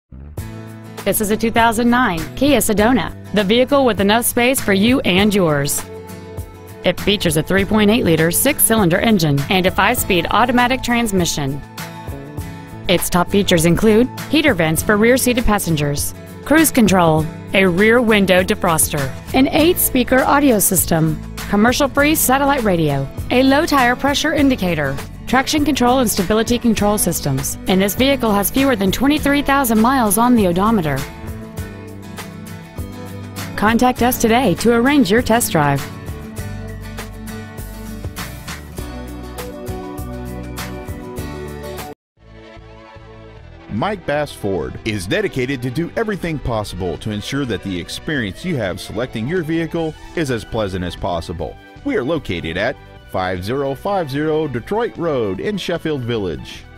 This is a 2009 Kia Sedona, the vehicle with enough space for you and yours. It features a 3.8-liter six-cylinder engine and a 5-speed automatic transmission. Its top features include heater vents for rear-seated passengers, cruise control, a rear window defroster, an 8-speaker audio system, commercial-free satellite radio, a low tire pressure indicator, traction control and stability control systems, and this vehicle has fewer than 23,000 miles on the odometer. Contact us today to arrange your test drive. MikeBassFord is dedicated to do everything possible to ensure that the experience you have selecting your vehicle is as pleasant as possible. We are located at 5050 Detroit Road in Sheffield Village.